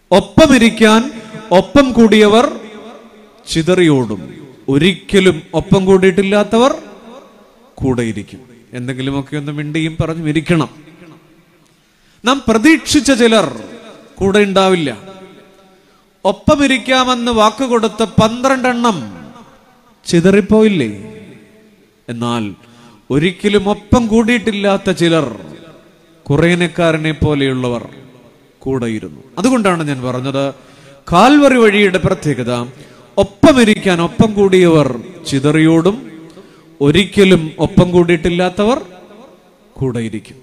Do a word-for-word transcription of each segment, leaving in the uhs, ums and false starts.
ഒപ്പമിരിക്കാൻ ഒപ്പം കൂടിയവർ ചിതറിയോടും, ഒരിക്കലും ഒപ്പം കൂടിയിട്ടില്ലാത്തവർ കൂടെയിരിക്കും. എന്തെങ്കിലുമൊക്കെ ഒന്ന് മിണ്ടിയും പറഞ്ഞും ഇരിക്കണം. നാം പ്രതീക്ഷിച്ച ചിലർ കൂടെ ഉണ്ടാവില്ല. ഒപ്പമിരിക്കാമെന്ന് വാക്കുകൊടുത്ത പന്ത്രണ്ടെണ്ണം ചിതറിപ്പോയില്ലേ? എന്നാൽ ഒരിക്കലും ഒപ്പം കൂടിയിട്ടില്ലാത്ത ചിലർ, കുറേനക്കാരനെ പോലെയുള്ളവർ കൂടെയിരുന്നു. അതുകൊണ്ടാണ് ഞാൻ പറഞ്ഞത്, കാൽവറി വഴിയുടെ പ്രത്യേകത ഒപ്പമിരിക്കാൻ ഒപ്പം കൂടിയവർ ചിതറിയോടും, ഒരിക്കലും ഒപ്പം കൂടിയിട്ടില്ലാത്തവർ കൂടെയിരിക്കും.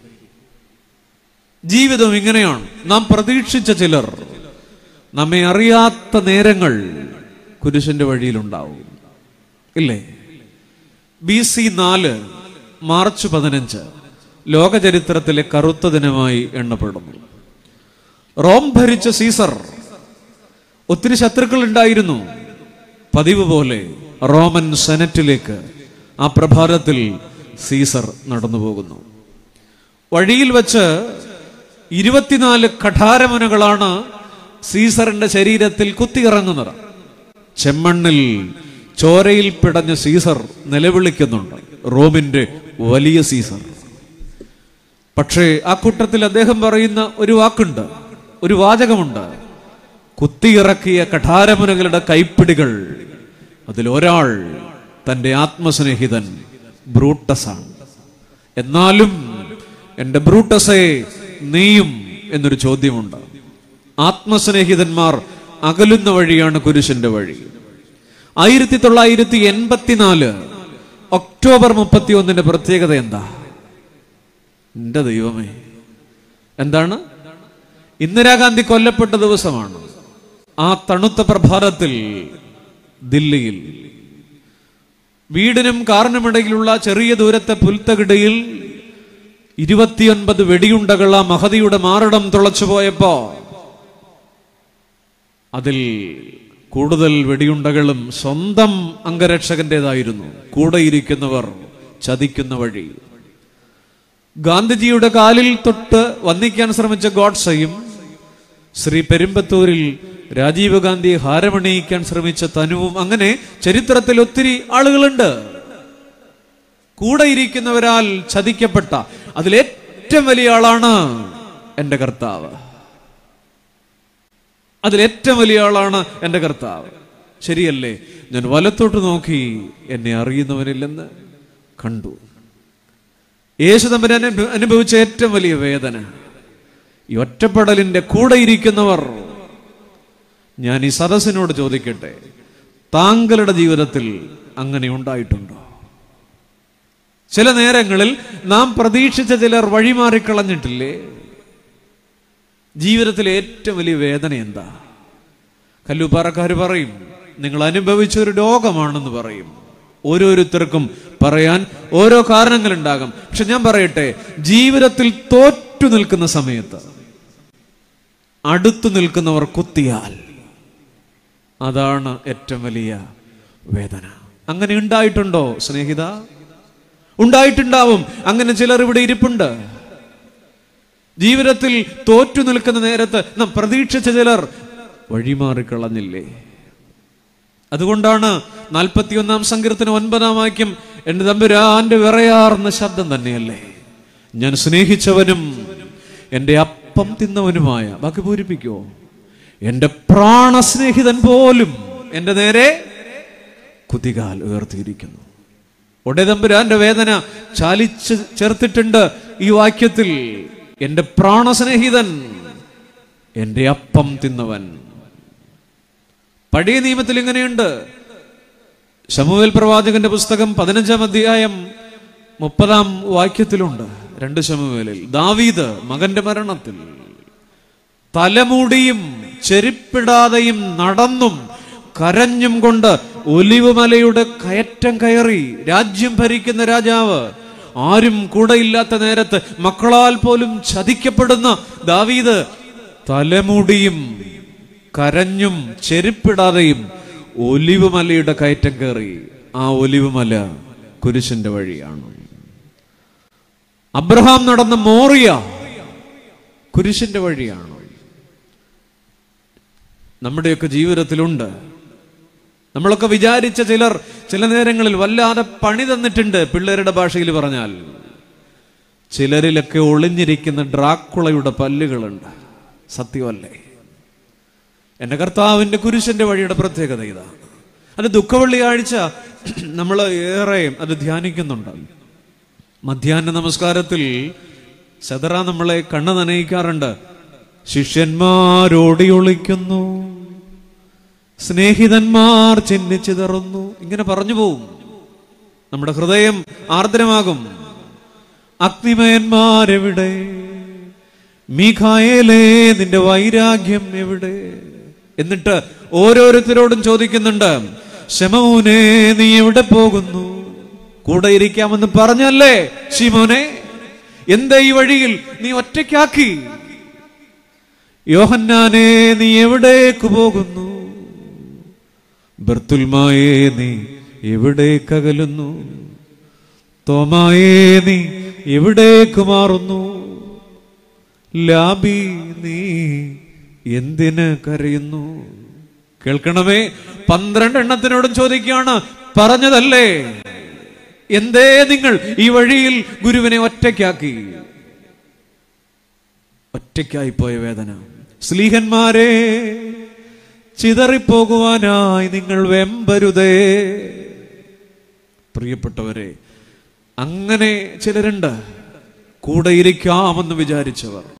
ജീവിതം ഇങ്ങനെയാണ്. നാം പ്രതീക്ഷിച്ച ചിലർ, നമ്മെ അറിയാത്ത നേരങ്ങൾ കുരിശിന്റെ വഴിയിലുണ്ടാവും, ഇല്ലേ? ബി സി നാല് മാർച്ച് പതിനഞ്ച് ലോകചരിത്രത്തിലെ കറുത്ത ദിനമായി എണ്ണപ്പെടുന്നു. റോം ഭരിച്ച സീസർ, ഒത്തിരി ശത്രുക്കൾ ഉണ്ടായിരുന്നു. പതിവ് പോലെ റോമൻ സെനറ്റിലേക്ക് ആ പ്രഭാതത്തിൽ സീസർ നടന്നു പോകുന്നു. വഴിയിൽ വച്ച് ഇരുപത്തിനാല് കഠാരമുനകളാണ് സീസറിന്റെ ശരീരത്തിൽ കുത്തിയിറങ്ങുന്നത്. ചെമ്മണ്ണിൽ ചോരയിൽ പിടഞ്ഞ സീസർ നിലവിളിക്കുന്നുണ്ട്, റോമിന്റെ വലിയ സീസർ. പക്ഷേ ആ കൂട്ടത്തിൽ അദ്ദേഹം പറയുന്ന ഒരു വാക്കുണ്ട്, ഒരു വാചകമുണ്ട്. കുത്തിയിറക്കിയ കഠാരമുനകളുടെ കൈപ്പിടികൾ, അതിലൊരാൾ തൻ്റെ ആത്മസ്നേഹിതൻ ബ്രൂട്ടസാണ്. എന്നാലും എൻ്റെ ബ്രൂട്ടസേ, നീയും എന്നൊരു ചോദ്യമുണ്ട്. ആത്മസ്നേഹിതന്മാർ അകലുന്ന വഴിയാണ് കുരിശിന്റെ വഴി. ആയിരത്തി തൊള്ളായിരത്തി എൺപത്തിനാല് ഒക്ടോബർ മുപ്പത്തി ഒന്നിന്റെ പ്രത്യേകത എന്താ? എന്റെ ദൈവമേ, എന്താണ്? ഇന്ദിരാഗാന്ധി കൊല്ലപ്പെട്ട ദിവസമാണ്. ആ തണുത്ത പ്രഭാതത്തിൽ ദില്ലിയിൽ വീടിനും കാറിനുമിടയിലുള്ള ചെറിയ ദൂരത്തെ പുൽത്തകിടയിൽ ഇരുപത്തിയൊൻപത് വെടിയുണ്ടകൾ ആ മഹതിയുടെ മാറിടം തുളച്ചു പോയപ്പോ അതിൽ കൂടുതൽ വെടിയുണ്ടകളും സ്വന്തം അംഗരക്ഷകന്റേതായിരുന്നു. കൂടെയിരിക്കുന്നവർ ചതിക്കുന്ന വഴി. ഗാന്ധിജിയുടെ കാലിൽ തൊട്ട് വന്ദിക്കാൻ ശ്രമിച്ച ഗോഡ്സെയും, ശ്രീ പെരുമ്പത്തൂരിൽ രാജീവ് ഗാന്ധിയെ ഹാരമണിയിക്കാൻ ശ്രമിച്ച തനുവും, അങ്ങനെ ചരിത്രത്തിൽ ഒത്തിരി ആളുകളുണ്ട്. കൂടെയിരിക്കുന്നവരാൽ ചതിക്കപ്പെട്ട അതിലേറ്റവും വലിയ ആളാണ് എൻ്റെ കർത്താവ്. അതിലേറ്റവും വലിയ ആളാണ് എൻ്റെ കർത്താവ്. ശരിയല്ലേ? ഞാൻ വലത്തോട്ട് നോക്കി, എന്നെ അറിയുന്നവനില്ലെന്ന് കണ്ടു. യേശു തമ്പുരാൻ അനുഭവിച്ച ഏറ്റവും വലിയ വേദന ഈ ഒറ്റപ്പെടലിന്റെ കൂടെ ഇരിക്കുന്നവർ. ഞാൻ ഈ സദസ്സിനോട് ചോദിക്കട്ടെ, താങ്കളുടെ ജീവിതത്തിൽ അങ്ങനെ ഉണ്ടായിട്ടുണ്ടോ? ചില നേരങ്ങളിൽ നാം പ്രതീക്ഷിച്ച ചിലർ വഴിമാറിക്കളഞ്ഞിട്ടില്ലേ? ജീവിതത്തിലെ ഏറ്റവും വലിയ വേദന എന്താ? കല്ലൂപ്പാറക്കാർ പറയും, നിങ്ങൾ അനുഭവിച്ച ഒരു രോഗമാണെന്ന് പറയും. ഓരോരുത്തർക്കും പറയാൻ ഓരോ കാരണങ്ങളുണ്ടാകും. പക്ഷെ ഞാൻ പറയട്ടെ, ജീവിതത്തിൽ തോറ്റു നിൽക്കുന്ന സമയത്ത് അടുത്തു നിൽക്കുന്നവർ കുത്തിയാൽ അതാണ് ഏറ്റവും വലിയ വേദന. അങ്ങനെ ഉണ്ടായിട്ടുണ്ടോ സ്നേഹിത? ഉണ്ടായിട്ടുണ്ടാവും. അങ്ങനെ ചിലർ ഇവിടെ ഇരിപ്പുണ്ട്. ജീവിതത്തിൽ തോറ്റു നിൽക്കുന്ന നേരത്ത് നാം പ്രതീക്ഷിച്ച ചിലർ വഴിമാറിക്കളഞ്ഞില്ലേ? അതുകൊണ്ടാണ് നാൽപ്പത്തിയൊന്നാം സങ്കീർത്തനം ഒൻപതാം വാക്യം, എന്റെ തമ്പുരാന്റെ വിറയാർന്ന ശബ്ദം തന്നെയല്ലേ ഞാൻ സ്നേഹിച്ചവനും എന്റെ അപ്പം തിന്നവനുമായ. ബാക്കി പൂരിപ്പിക്കോ? എന്റെ പ്രാണസ്നേഹിതൻ പോലും എന്റെ നേരെ കുതികാൽ ഉയർത്തിയിരിക്കുന്നു. ഒടേ തമ്പുരാന്റെ വേദന ചാലിച്ച് ചേർത്തിട്ടുണ്ട് ഈ വാക്യത്തിൽ. എന്റെ പ്രാണസ്നേഹിതൻ, എന്റെ അപ്പം തിന്നവൻ. പഴയ നിയമത്തിൽ ഇങ്ങനെയുണ്ട്. ശമൂവേൽ പ്രവാചകന്റെ പുസ്തകം പതിനഞ്ചാം അധ്യായം മുപ്പതാം വാക്യത്തിലുണ്ട്. രണ്ട് ശമൂവേലിൽ ദാവീദ് മകന്റെ മരണത്തിൽ തലമൂടിയും ചെരുപ്പിടാതെയും നടന്നും കരഞ്ഞും കൊണ്ട് ഒലിവുമലയുടെ കയറ്റം കയറി. രാജ്യം ഭരിക്കുന്ന രാജാവ്, ആരും കൂടെയില്ലാത്ത നേരത്ത് മക്കളാൽ പോലും ചതിക്കപ്പെടുന്ന ദാവീദ് തലമുടിയും കരഞ്ഞും ചെരുപ്പിടാതെയും ഒലിവുമലയുടെ കയറ്റം കയറി. ആ ഒലിവുമല കുരിശിന്റെ വഴിയാണ്. അബ്രഹാം നടന്ന മോറിയ കുരിശിന്റെ വഴിയാണ്. നമ്മുടെയൊക്കെ ജീവിതത്തിലുണ്ട്. നമ്മളൊക്കെ വിചാരിച്ച ചിലർ ചില നേരങ്ങളിൽ വല്ലാതെ പണി തന്നിട്ടുണ്ട്. പിള്ളേരുടെ ഭാഷയിൽ പറഞ്ഞാൽ ചിലരിലൊക്കെ ഒളിഞ്ഞിരിക്കുന്ന ഡ്രാക്കുളയുടെ പല്ലുകളുണ്ട്. സത്യമല്ലേ? എൻ്റെ കർത്താവിൻ്റെ കുരിശന്റെ വഴിയുടെ പ്രത്യേകത ഇതാണ്. അത് ദുഃഖവെള്ളിയാഴ്ച നമ്മൾ ഏറെ അത് ധ്യാനിക്കുന്നുണ്ട്. മധ്യാഹ്ന നമസ്കാരത്തിൽ സദറ നമ്മളെ കണ്ണ് നനയിക്കാറുണ്ട്. ശിഷ്യന്മാരോടി ഒളിക്കുന്നു, സ്നേഹിതന്മാർ ചിഹ്നിച്ചിതറുന്നു. ഇങ്ങനെ പറഞ്ഞു പോവും. നമ്മുടെ ഹൃദയം ആർദ്രമാകും. അഗ്നിമയന്മാരെവിടെ? മീഖായേലേ, നിന്റെ വൈരാഗ്യം എവിടെ? എന്നിട്ട് ഓരോരുത്തരോടും ചോദിക്കുന്നുണ്ട്, ശമൂനെ നീ എവിടെ പോകുന്നു? കൂടെ ഇരിക്കാമെന്ന് പറഞ്ഞല്ലേ ശിമോനെ, എന്താ ഈ വഴിയിൽ നീ ഒറ്റയ്ക്കാക്കി? യോഹന്നാനെ നീ എവിടേക്ക് പോകുന്നു? ബർത്തുൽമായേ നീ എവിടേക്കകലുന്നു? തോമായേ നീ എവിടേക്ക് മാറുന്നു? ലാബി നീ എന്തിന് കരയുന്നു? കേൾക്കണമേ, പന്ത്രണ്ട് എണ്ണത്തിനോടും ചോദിക്കുകയാണ്, പറഞ്ഞതല്ലേ എന്തേ നിങ്ങൾ ഈ വഴിയിൽ ഗുരുവിനെ ഒറ്റയ്ക്കാക്കി? ഒറ്റയ്ക്കായി പോയ വേദന. സ്ലീഹന്മാരെ, ചിതറിപ്പോകുവാനായി നിങ്ങൾ വെമ്പരുതേ. പ്രിയപ്പെട്ടവരെ, അങ്ങനെ ചിലരുണ്ട് കൂടെ ഇരിക്കാമെന്ന് വിചാരിച്ചവർ.